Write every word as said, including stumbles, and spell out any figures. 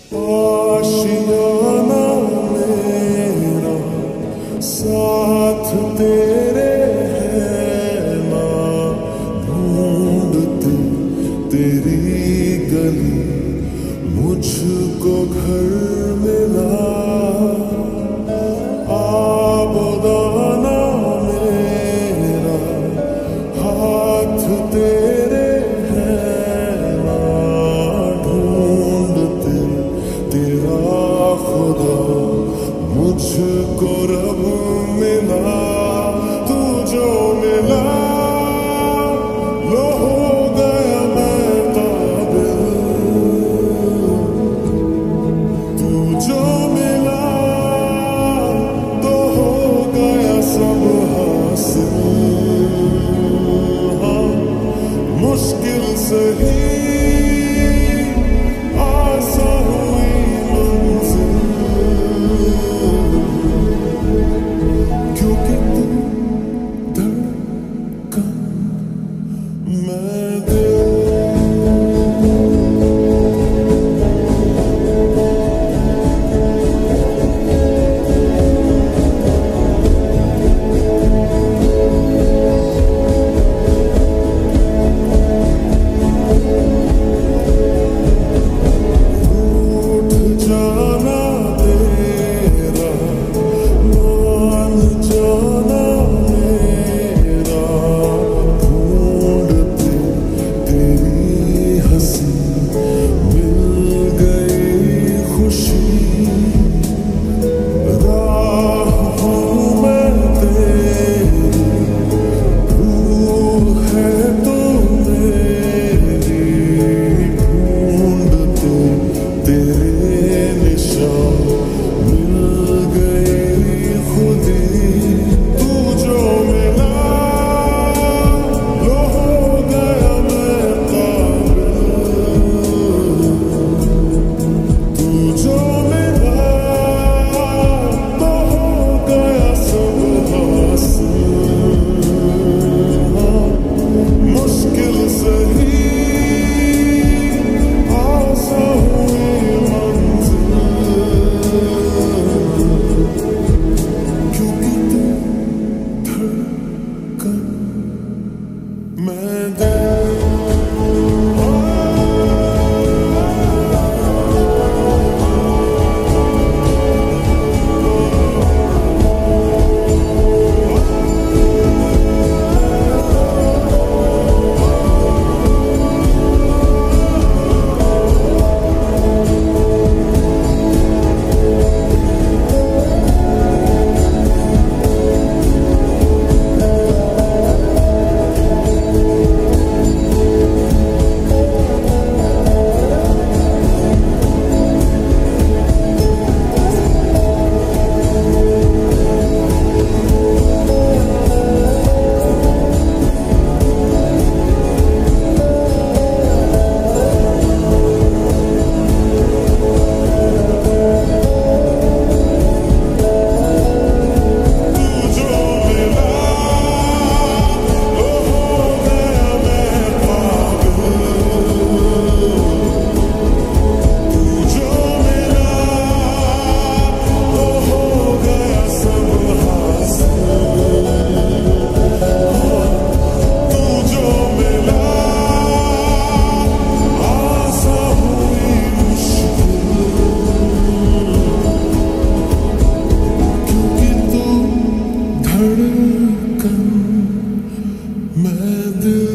आशियाना मेरा साथ तेरे है ना, ढूंढते तेरी गली मुझको घर मिला। आबदाना मेरा हाथ तेरे है ना, ढूंढते तेरा खुदा मुझको रब मिला। तू जो मिला लो हो गया मैं काबिल, तू जो मिला तो हो गया सब हासिल। हाँ, मुश्किल सही आसान हुई मंजिल, क्योंकि तू धड़कन मैं दिल। धड़कन मैं दिल